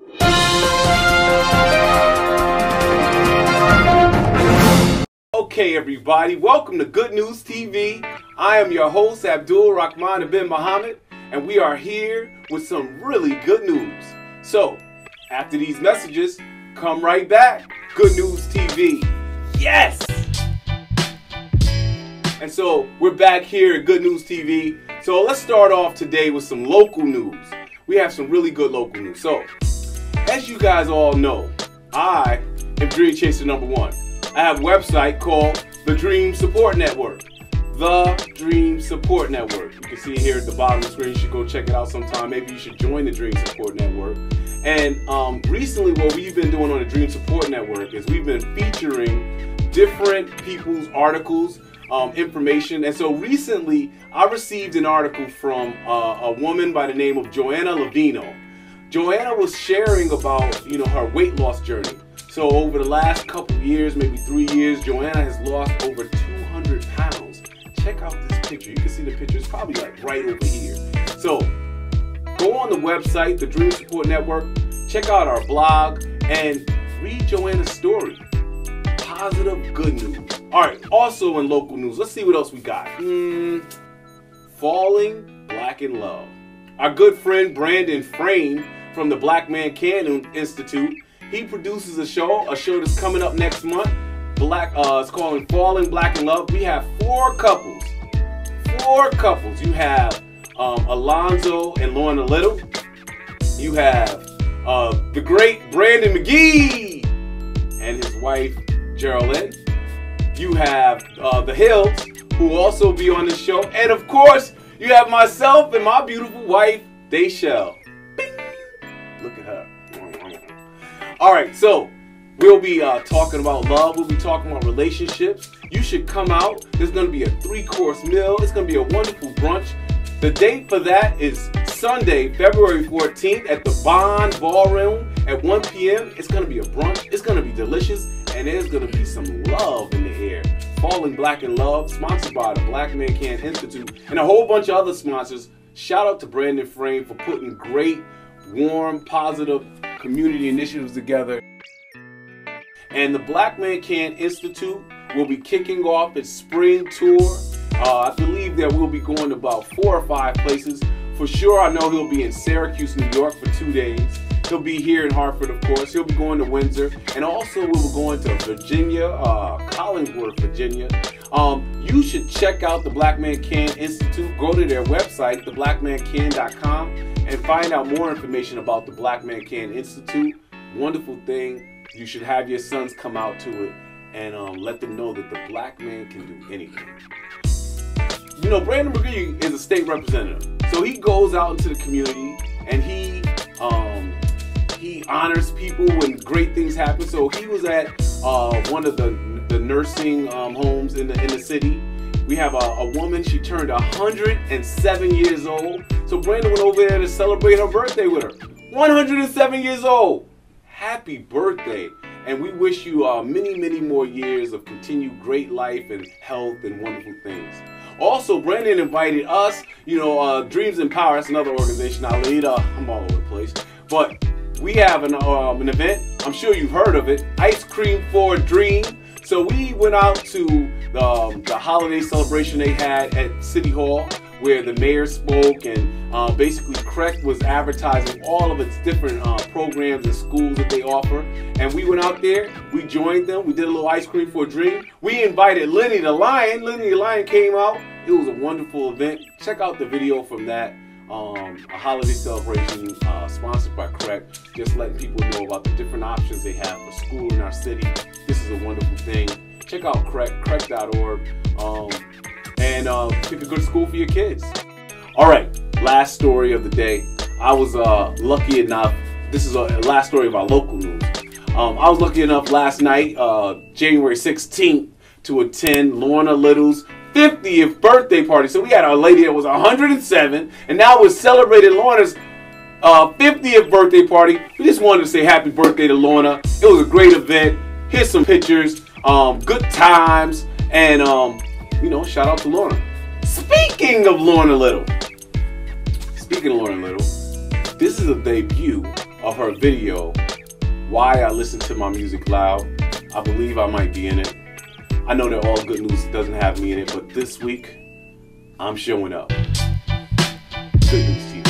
Okay, everybody, welcome to Good News TV. I am your host, Abdul Rahman bin Muhammad, and we are here with some really good news. So, after these messages, come right back. Good News TV. Yes! And so, we're back here at Good News TV. So, let's start off today with some local news. We have some really good local news. So, as you guys all know, I am Dream Chaser #1. I have a website called The Dream Support Network. The Dream Support Network. You can see it here at the bottom of the screen. You should go check it out sometime. Maybe you should join the Dream Support Network. And recently what we've been doing on the Dream Support Network is we've been featuring different people's articles, information. And so recently I received an article from a woman by the name of Joanna Lavino. Joanna was sharing about, her weight loss journey. So over the last couple of years, maybe 3 years, Joanna has lost over 200 pounds. Check out this picture. You can see the picture. It's probably like right over here. So go on the website, the Dream Support Network, check out our blog, and read Joanna's story. Positive, good news. All right, also in local news, let's see what else we got. Falling Black in Love. Our good friend Brandon Frame from the Black Man Can Institute, he produces a show that's coming up next month. It's called Falling Black in Love. We have four couples. You have Alonzo and Lorna Little. You have the great Brandon McGee and his wife Geraldine. You have the Hills, who will also be on the show. And of course, you have myself and my beautiful wife, Dayshell. Bing! Look at her. All right, so we'll be talking about love. We'll be talking about relationships. You should come out. There's going to be a 3-course meal. It's going to be a wonderful brunch. The date for that is Sunday, February 14th at the Bond Ballroom at 1 p.m. It's going to be a brunch. It's going to be delicious, and there's going to be some love in the air. Falling Black in Love, sponsored by the Black Man Can Institute, and a whole bunch of other sponsors. Shout out to Brandon Frame for putting great, warm, positive community initiatives together. And the Black Man Can Institute will be kicking off its spring tour. I believe that we'll be going to about 4 or 5 places. For sure, I know he'll be in Syracuse, New York for 2 days. He'll be here in Hartford, of course. He'll be going to Windsor. And also, we will go into Virginia, Collingsworth, Virginia. You should check out the Black Man Can Institute. Go to their website, theblackmancan.com, and find out more information about the Black Man Can Institute. Wonderful thing. You should have your sons come out to it and let them know that the black man can do anything. Brandon McGee is a state representative. So he goes out into the community and he honors people when great things happen. So he was at one of the nursing homes in the city. We have a woman, she turned 107 years old. So Brandon went over there to celebrate her birthday with her. 107 years old. Happy birthday. And we wish you many, many more years of continued great life and health and wonderful things. Also, Brandon invited us, Dreams Empower, that's another organization I lead. I'm all over the place. But we have an event, I'm sure you've heard of it, Ice Cream for a Dream. So we went out to the holiday celebration they had at City Hall, where the mayor spoke, and basically CREC was advertising all of its different programs and schools that they offer. And we went out there, we joined them, we did a little Ice Cream for a Dream. We invited Lenny the Lion. Lenny the Lion came out. It was a wonderful event. Check out the video from that. A holiday celebration sponsored by CREC, just letting people know about the different options they have for school in our city. This is a wonderful thing. Check out CREC, crec.org, and pick a good school for your kids. All right, last story of the day. I was lucky enough, this is the last story of our local news. I was lucky enough last night, January 16th, to attend Lorna Little's 50th birthday party. So we had a lady that was 107, and now we're celebrating Lorna's 50th birthday party. We just wanted to say happy birthday to Lorna. It was a great event. Here's some pictures, good times, and shout out to Lorna. Speaking of Lorna Little, this is a debut of her video, Why I Listen to My Music Loud. I believe I might be in it. I know that All Good News doesn't have me in it, but this week, I'm showing up. Good News TV.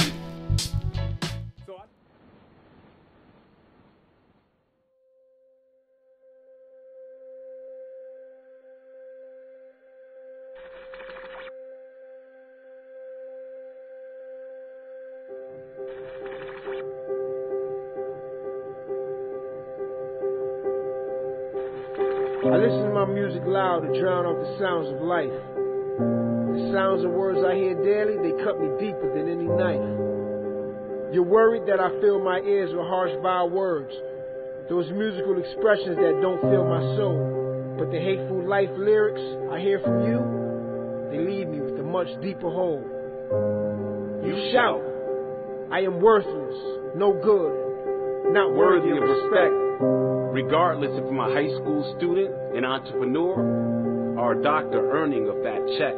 I listen to my music loud to drown out the sounds of life. The sounds of words I hear daily, they cut me deeper than any knife. You're worried that I fill my ears with harsh, vile words, those musical expressions that don't fill my soul. But the hateful life lyrics I hear from you, they leave me with a much deeper hole. You shout, I am worthless, no good, not worthy of respect. Regardless if I'm a high school student, an entrepreneur, or a doctor earning a fat check.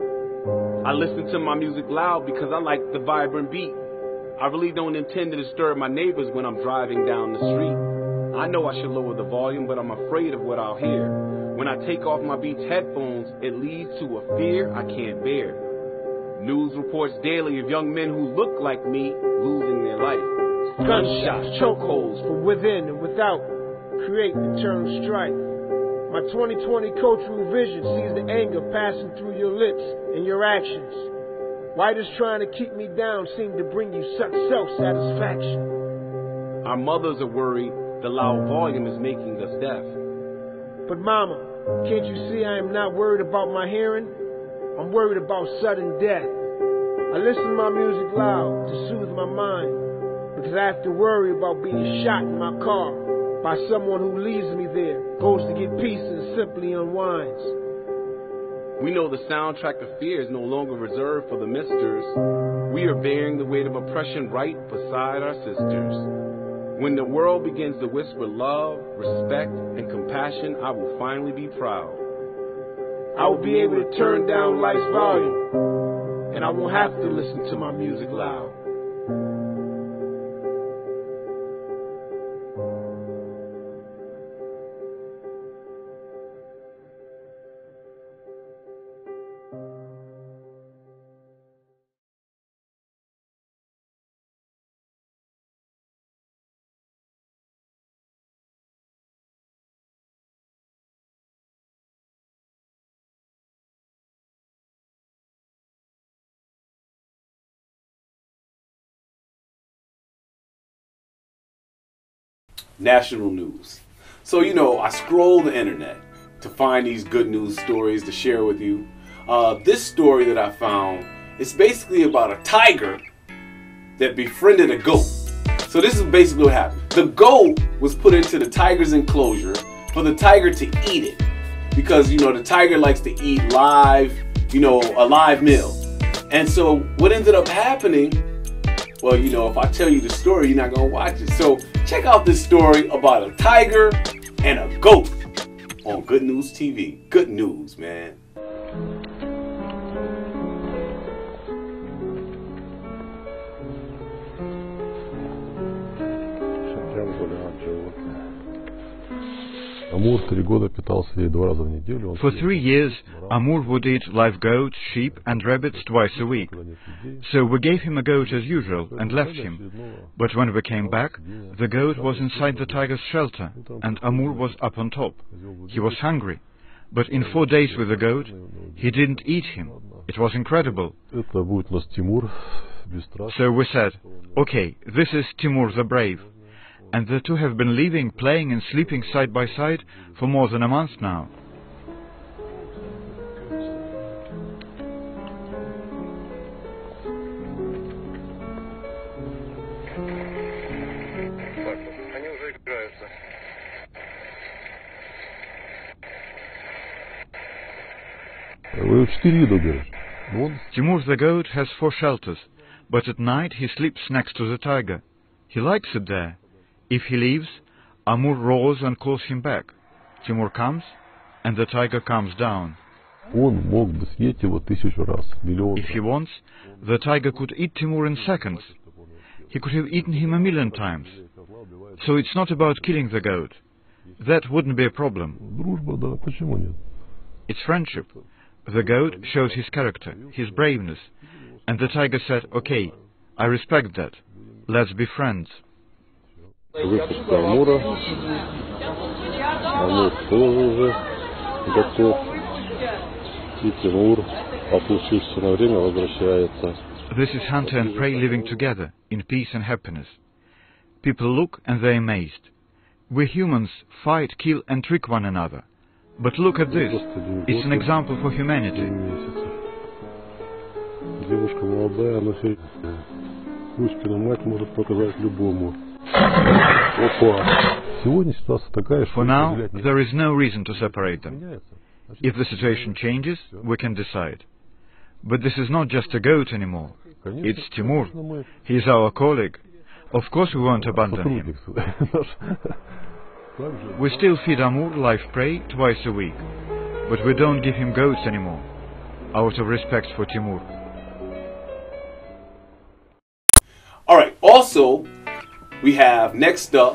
I listen to my music loud because I like the vibrant beat. I really don't intend to disturb my neighbors when I'm driving down the street. I know I should lower the volume, but I'm afraid of what I'll hear. When I take off my Beats headphones, it leads to a fear I can't bear. News reports daily of young men who look like me losing their life. Gunshots, chokeholds from within and without create eternal strife. My 2020 cultural vision sees the anger passing through your lips and your actions. Why does trying to keep me down seem to bring you such self-satisfaction? Our mothers are worried the loud volume is making us deaf. But mama, can't you see I am not worried about my hearing? I'm worried about sudden death. I listen to my music loud to soothe my mind, because I have to worry about being shot in my car by someone who leaves me there, goes to get peace and simply unwinds. We know the soundtrack of fear is no longer reserved for the misters. We are bearing the weight of oppression right beside our sisters. When the world begins to whisper love, respect, and compassion, I will finally be proud. I will be able to turn down life's volume, and I won't have to listen to my music loud. National news. So, I scroll the internet to find these good news stories to share with you. This story that I found is basically about a tiger that befriended a goat. So this is basically what happened. The goat was put into the tiger's enclosure for the tiger to eat it. Because, the tiger likes to eat live, a live meal. And so what ended up happening, well, if I tell you the story, you're not going to watch it. So check out this story about a tiger and a goat on Good News TV. Good news, man. For 3 years, Amur would eat live goats, sheep and rabbits twice a week. So we gave him a goat as usual and left him. But when we came back, the goat was inside the tiger's shelter and Amur was up on top. He was hungry. But in 4 days with the goat, he didn't eat him. It was incredible. So we said, okay, this is Timur the Brave. And the two have been living, playing and sleeping side by side for more than a month now. Timur the goat has 4 shelters, but at night he sleeps next to the tiger. He likes it there. If he leaves, Amur roars and calls him back. Timur comes, and the tiger calms down. If he wants, the tiger could eat Timur in seconds. He could have eaten him 1,000,000 times. So it's not about killing the goat. That wouldn't be a problem. It's friendship. The goat shows his character, his braveness. And the tiger said, okay, I respect that. Let's be friends. Выпуск Амура. Амур тоже уже готов. И Тимур, опустившись на время, возвращается. This is hunter and prey living together, in peace and happiness. People look and they're amazed. We humans fight, kill and trick one another. But look at this. It's an example for humanity. Девушка молодая, она Кузькина мать может показать любому. For now, there is no reason to separate them. If the situation changes, we can decide. But this is not just a goat anymore. It's Timur. He is our colleague. Of course we won't abandon him. We still feed Amur live prey twice a week. But we don't give him goats anymore, out of respect for Timur. Alright, also, we have, next up,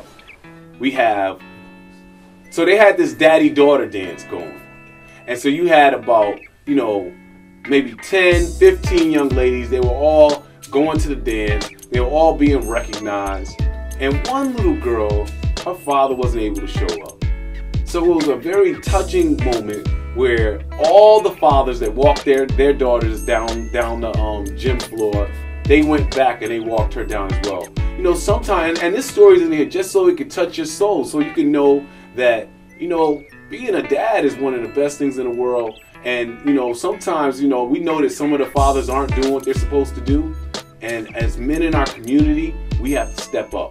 so they had this daddy-daughter dance going. And so you had about, maybe 10, 15 young ladies. They were all going to the dance. They were all being recognized. And one little girl, her father wasn't able to show up. So it was a very touching moment where all the fathers that walked their daughters down the gym floor, they went back and they walked her down as well. Sometimes, and this story's in here just so it could touch your soul, so you can know that, being a dad is one of the best things in the world. And, sometimes, we know that some of the fathers aren't doing what they're supposed to do. And as men in our community, we have to step up.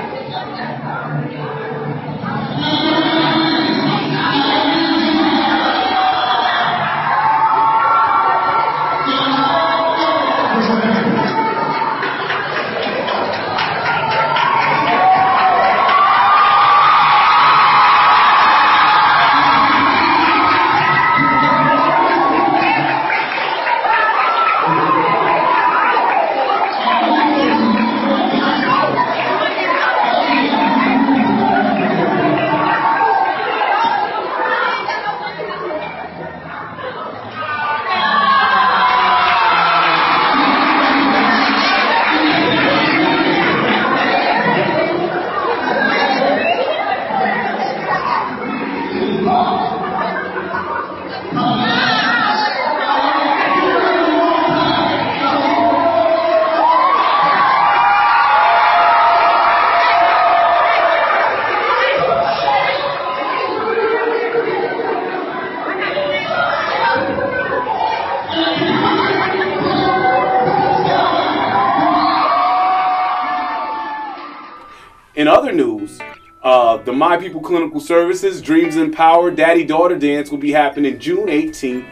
In other news, the My People Clinical Services Dreams Empower Daddy-Daughter Dance will be happening June 18th,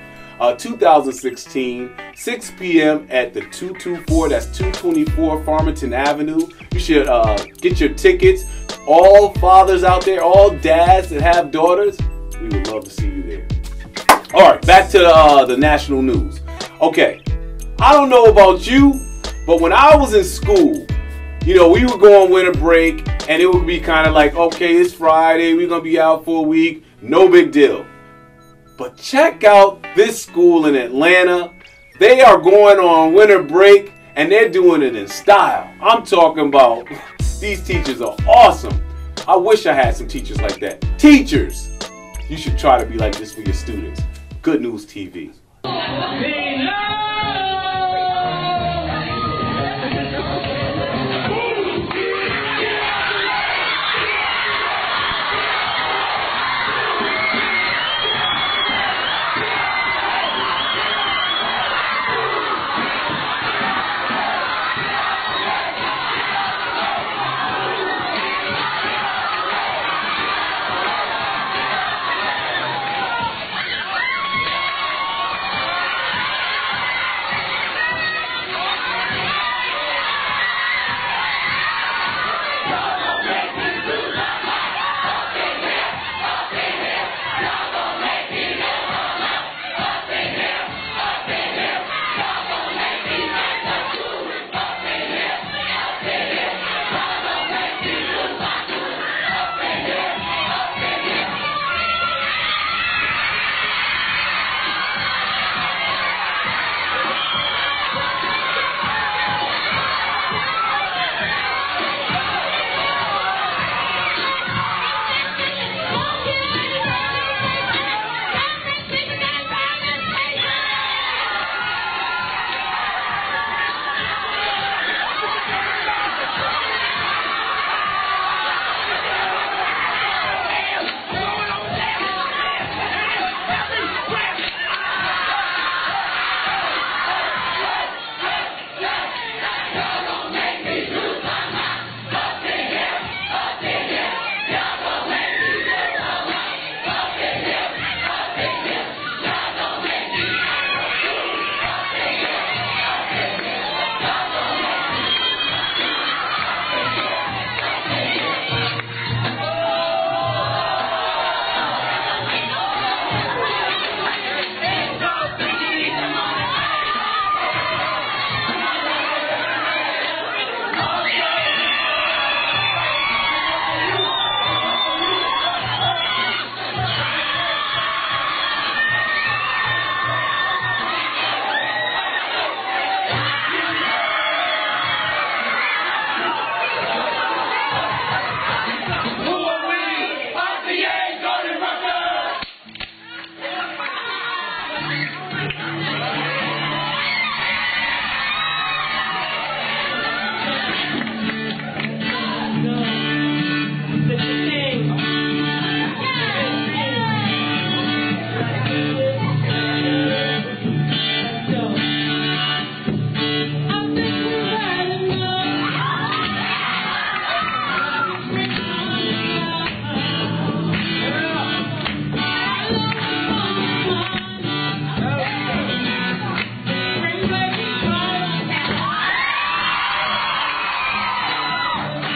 2016, 6 p.m. at the 224, that's 224 Farmington Avenue. You should get your tickets. All fathers out there, all dads that have daughters, we would love to see you there. All right, back to the national news. Okay, I don't know about you, but when I was in school, we would go on winter break, and it would be kind of like, okay, it's Friday, we're going to be out for a week, no big deal. But check out this school in Atlanta. They are going on winter break, and they're doing it in style. I'm talking about, these teachers are awesome. I wish I had some teachers like that. Teachers, you should try to be like this for your students. Good News TV.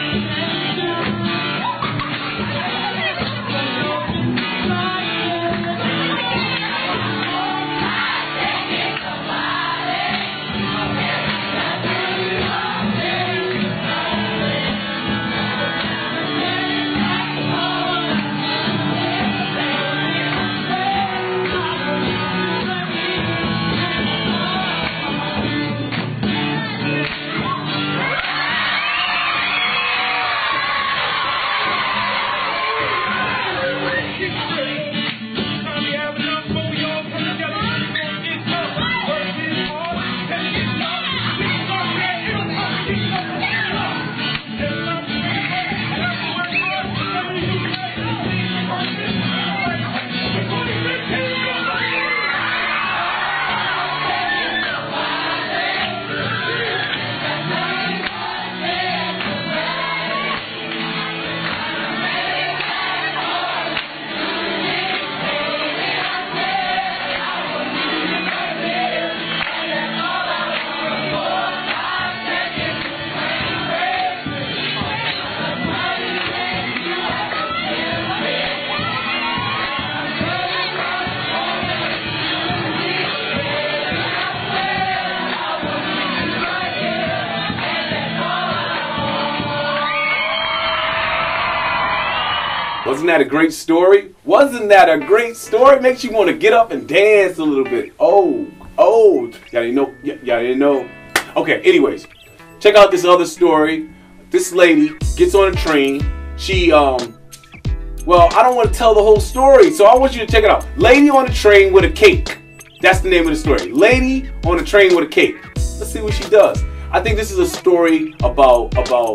Wasn't that a great story? Wasn't that a great story? Makes you want to get up and dance a little bit. Oh, y'all didn't know. Okay, anyways, check out this other story. This lady gets on a train. She, well, I don't want to tell the whole story, so I want you to check it out. Lady on a train with a cake. That's the name of the story. Lady on a train with a cake. Let's see what she does. I think this is a story about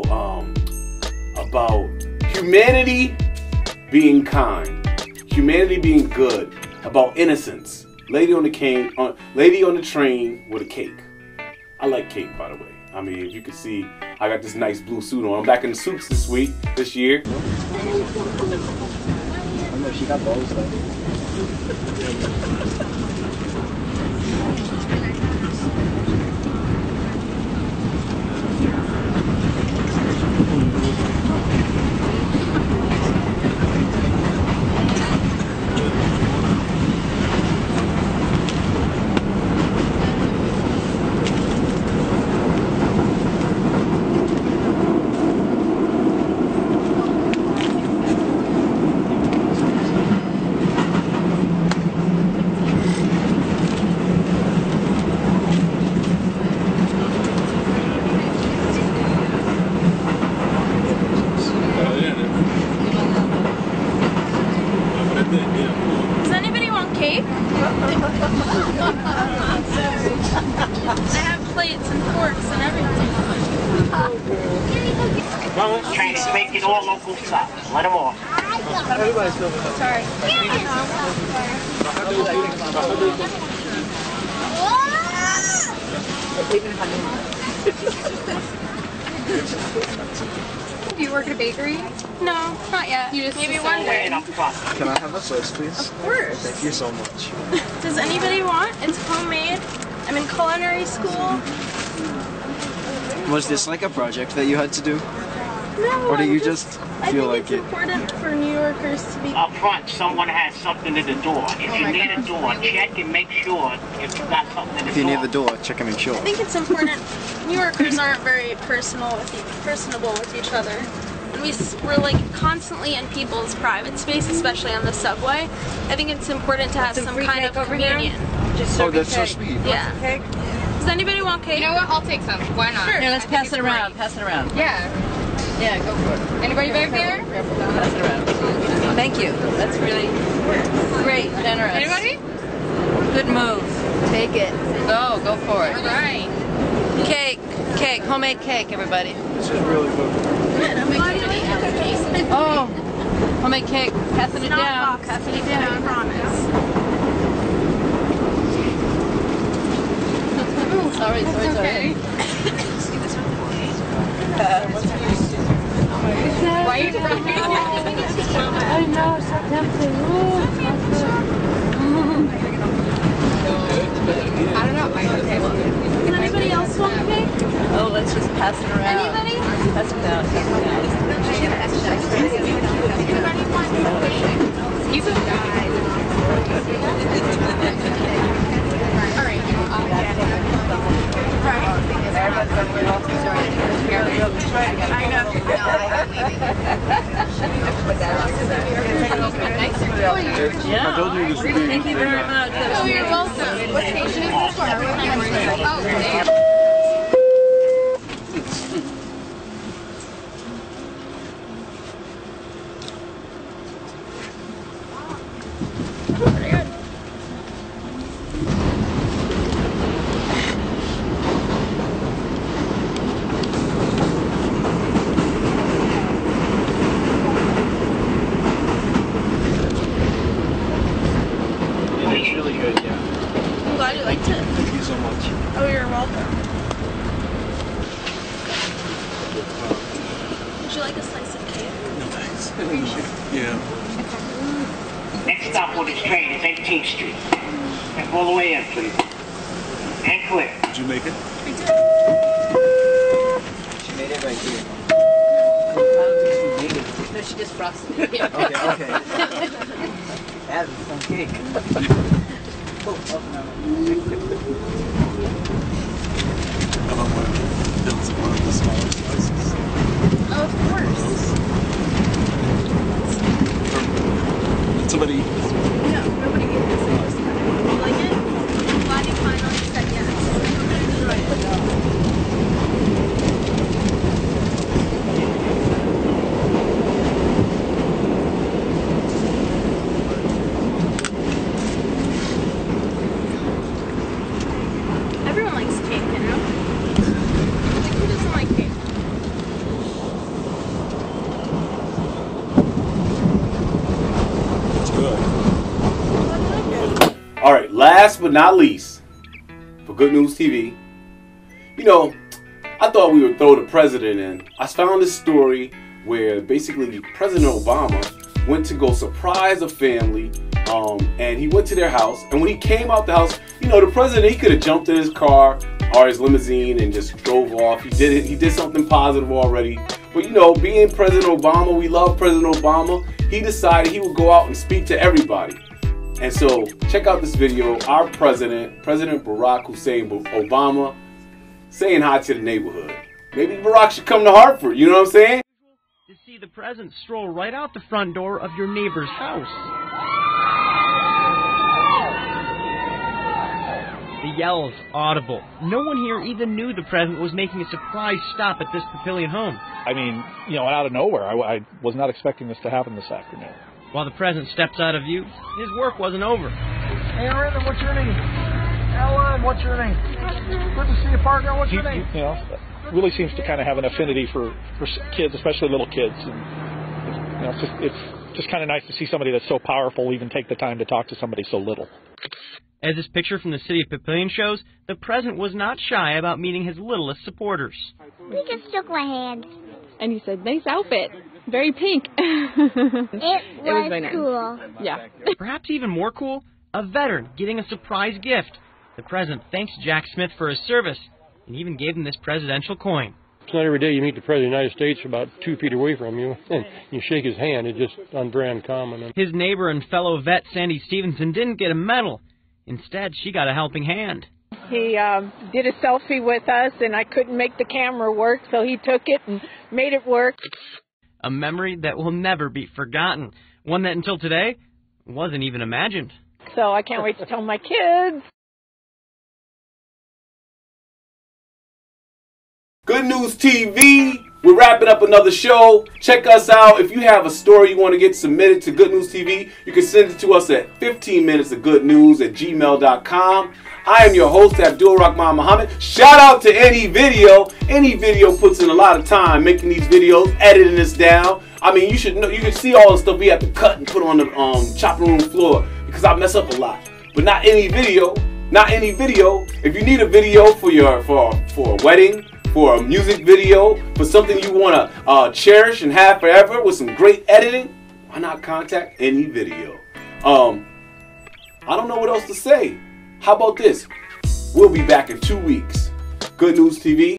humanity being kind, humanity being good, about innocence. Lady on the train with a cake. I like cake, by the way. I mean, if you can see, I got this nice blue suit on. I'm back in the suits this year. I know she got those though. Does anybody want cake? I have plates and forks and everything. Trying to make it all local stuff. Let them off. Sorry. Do you work at a bakery? No, not yet. You just maybe decide. one day. Can I have a first, please? Of course. Thank you so much. Does anybody want? It's homemade. I'm in culinary school. Was this like a project that you had to do? No, Or do you I feel think like it's it? important for New Yorkers to be. Up front, someone has something at the door. If you need a door, check and make sure if you got something at the door. If you need the door, check and make sure. I think it's important. New Yorkers aren't very personable with each other. And we're like constantly in people's private space, especially on the subway. I think it's important to have some kind of communion. Oh, that's so sweet. Yeah. Does anybody want cake? You know what? I'll take some. Why not? Sure. Here, let's pass it around. Pass it around. Yeah. Yeah, go for it. Anybody back there? Pass it around. Thank you. That's really great, generous. Anybody? Good move. Take it. Go for it. All right. Cake, homemade cake, everybody. This is really good. Oh, homemade cake. Passing it down. Passing it down. I promise. Sorry. Okay. Why are you running? I know, so tempting. I don't know. Does anybody else want cake? Oh, let's just pass it around. Anybody? That's about He's a guy. All right. I know. Thank you very much. Oh, you're welcome. What station is this for? Oh, damn. It's really good, yeah. I'm glad you liked it. Thank you so much. Oh, you're welcome. Would you like a slice of cake? No, thanks. Yeah. Next stop on this train is 18th Street. Step all the way in, please. And clear. Did you make it? She made it right here. No, she just frosted it. Okay. That's some cake. How about one of the smaller slices? Oh, of course. Somebody. No, nobody gave this a You like it? I'm glad you finally said yes. Everyone likes cake, you know? Like, who doesn't like cake? It's good. All right, last but not least, for Good News TV, you know, I thought we would throw the president in. I found this story where basically President Obama went to go surprise a family, and he went to their house, and when he came out the house, you know, the president, he could have jumped in his car or his limousine and just drove off. He did something positive already. But you know, being President Obama, we love President Obama, he decided he would go out and speak to everybody. And so, check out this video, our president, President Barack Hussein Obama, saying hi to the neighborhood. Maybe Barack should come to Hartford, you know what I'm saying? To see the president stroll right out the front door of your neighbor's house. The yells audible. No one here even knew the president was making a surprise stop at this Papillion home. I mean, you know, out of nowhere. I was not expecting this to happen this afternoon. While the president steps out of view, his work wasn't over. Hey, Rhythm, what's your name? Ellen, what's your name? Good to see you, partner. What's your name? You know, really seems to kind of have an affinity for kids, especially little kids. And, you know, it's just kind of nice to see somebody that's so powerful even take the time to talk to somebody so little. As this picture from the city of Papillion shows, the president was not shy about meeting his littlest supporters. He just shook my hand. And he said, nice outfit. Very pink. It was very nice. Cool. Yeah. Perhaps even more cool, a veteran getting a surprise gift. The president thanks Jack Smith for his service and even gave him this presidential coin. It's not every day you meet the President of the United States about 2 feet away from you, and you shake his hand. It's just on-brand common. His neighbor and fellow vet, Sandy Stevenson, didn't get a medal. Instead, she got a helping hand. He did a selfie with us, and I couldn't make the camera work, so he took it and made it work. A memory that will never be forgotten. One that until today wasn't even imagined. So I can't wait to tell my kids. Good News TV, we're wrapping up another show. Check us out. If you have a story you want to get submitted to Good News TV, you can send it to us at 15minutesofgoodnews@gmail.com. I am your host, Abdul Rahman Muhammad. Shout out to Any Video. Any Video puts in a lot of time making these videos, editing this down. I mean, you should know, you can see all the stuff we have to cut and put on the chopping room floor because I mess up a lot. But not Any Video. Not Any Video. If you need a video for a wedding, for a music video, for something you want to cherish and have forever with some great editing, why not contact Any Video? I don't know what else to say. How about this? We'll be back in 2 weeks. Good News TV.